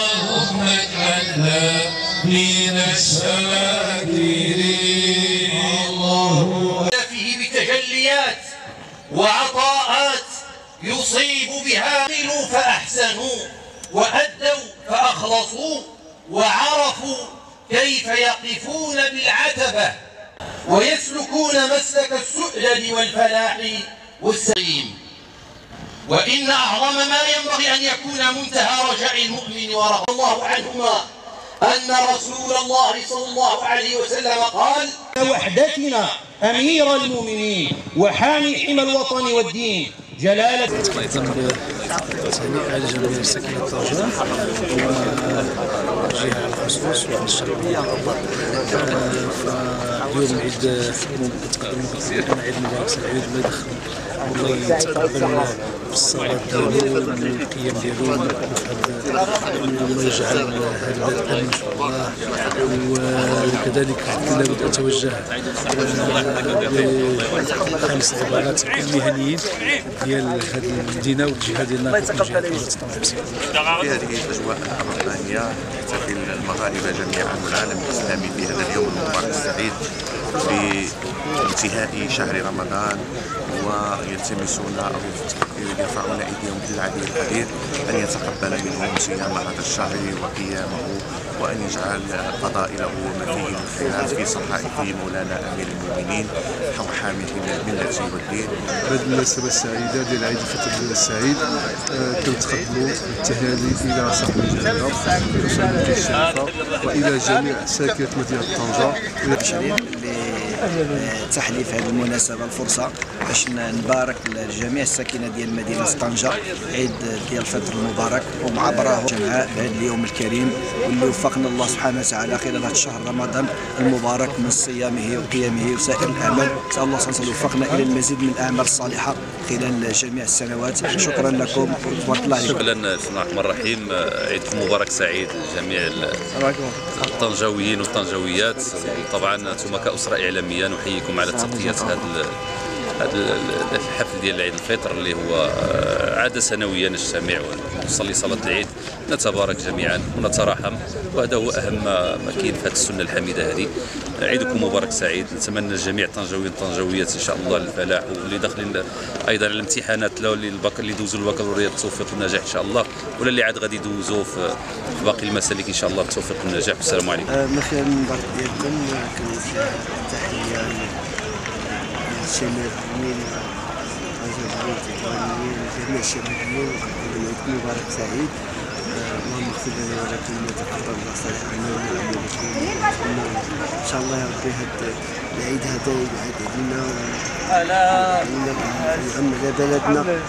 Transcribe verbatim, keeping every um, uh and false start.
اللهم اجعلنا من الشاكرين. الله فيه بتجليات وعطاءات يصيب بها عملوا فأحسنوا وأدوا فأخلصوا وعرفوا كيف يقفون بالعتبة ويسلكون مسلك السؤدد والفلاح والسليم. وإن أعظم ما ينبغي أن يكون منتهى رجاء المؤمن ورضي الله عنهما أن رسول الله صلى الله عليه وسلم قال: وحدتنا أمير المؤمنين وحامي حمى الوطن والدين جلالة. تهنئة لجميع ساكنة طنجة والجهة على الخصوص وعلى الشعبية. فاليوم عيد كتقدم لنا عيد مبارك سعيد، الله يدخل والله يتقبل في الصلاة ديالو والقيام ديالو والله يجعل هذا البلد آمن إن شاء الله. وكذلك لابد أن أتوجه لخمس عبارات المهنيين ديال هذه المدينة والجهة ديالنا في جهة طنجة. في هذه الأجواء الرمضانية يحتفل المغاربة جميعا والعالم الإسلامي في هذا اليوم المبارك السعيد بانتهاء شهر رمضان، ويلتمسون أو يرفعون أيديهم إلى العلي القدير أن يتقبل منهم صيام هذا الشهر وقيامه، وأن يجعل فضائله وما فيه من خيرات في صحائف مولانا أمير المؤمنين وحامي الملة والدين. بهذه المناسبة السعيدة ديال عيد الفطر السعيد كنتقدموا التهاني إلى صاحب الجلالة وصاحب الشريفة وإلى جميع ساكنة مدينة طنجة. تحليف هذه المناسبة الفرصة باش نبارك لجميع الساكنة ديال مدينة طنجة عيد ديال الفطر المبارك، ومعبره جمعاء بهذا اليوم الكريم واللي وفقنا الله سبحانه وتعالى خلال هذا الشهر رمضان المبارك من صيامه وقيامه وسائر الأعمال. نسأل الله سبحانه وتعالى يوفقنا إلى المزيد من الأعمال الصالحة خلال جميع السنوات. شكرا لكم وتبارك الله عليكم. شكرا. بسم الله الرحمن الرحيم. عيدكم مبارك سعيد لجميع الطنجاويين والطنجاويات. طبعا انتم كأسرة إعلامية نحييكم على تغطية هذا هذا الحفل ديال عيد الفطر اللي هو عادة سنوية نجتمع ونصلي صلاة العيد، نتبارك جميعا ونتراحم، وهذا هو أهم ما كاين في هذه السنة الحميدة هذه. عيدكم مبارك سعيد. نتمنى لجميع الطنجاويين والطنجاويات إن شاء الله الفلاح، واللي داخلين أيضا على الامتحانات اللي اللي دوزوا البكالوريا التوفيق والنجاح إن شاء الله، ولا اللي عاد غادي يدوزوا في باقي المسالك إن شاء الله بالتوفيق والنجاح. والسلام عليكم. من خلال المبارك ديالكم كنوجه تحية للجميع المؤمنين وجميع الشبابيين ونقول عيدكم مبارك سعيد. اللهم اغفر لنا ولكم وتقبل الله صالح عنا ونعملكم. ان شاء الله يا ربي هذا العيد هذا يعاد علينا ويعم على بلدنا.